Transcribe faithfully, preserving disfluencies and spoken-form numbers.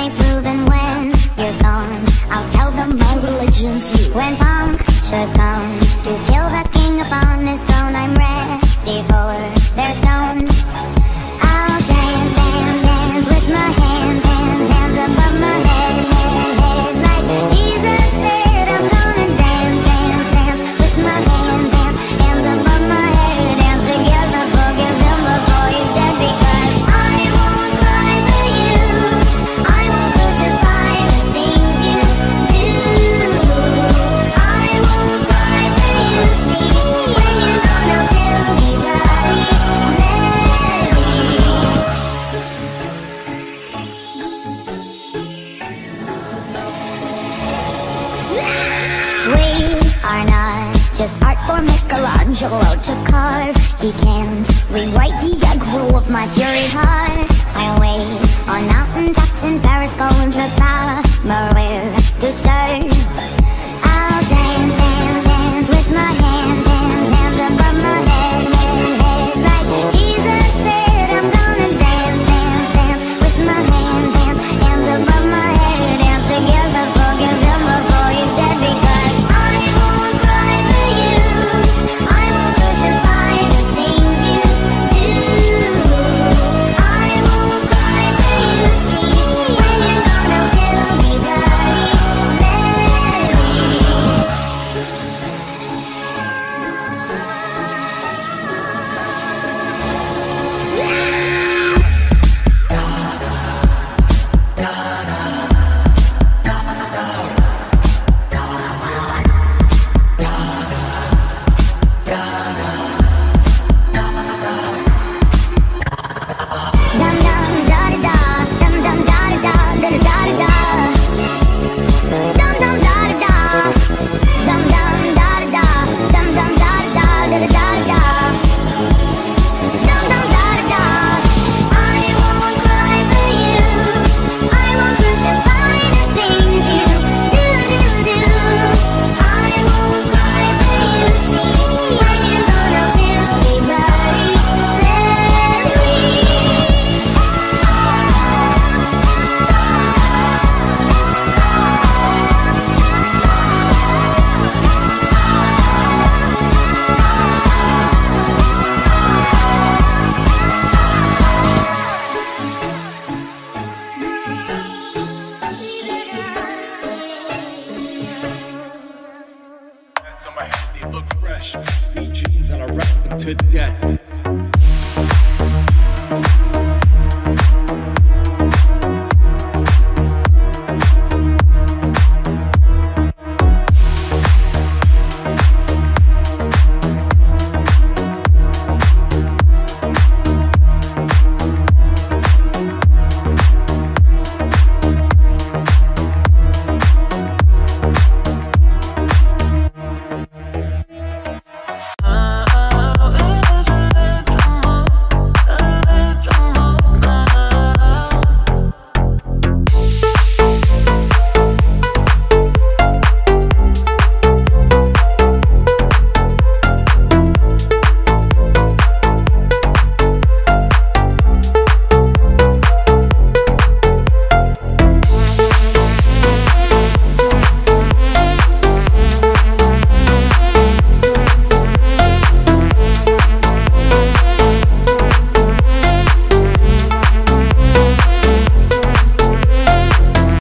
only proven when you're gone. I'll tell them my religion's you. When punctures come to kill the king upon his throne, I'm ready for their stones. I'll dance, dance, dance with my hands, hands, hands above my head, head, head. Like Jesus said, I'm gonna dance, dance, dance with my hands, hands, hands above my head. Dance together, forgive him before he's dead. Because I won't cry for you, I won't crucify the things you do. I won't cry for you, see, when you're gone I'll still be bloody Mary. We are not just art for Michelangelo to carve. He can't rewrite the aggro of my fury heart. I wait on mountain tops in Paris, going to power, Maria to serve.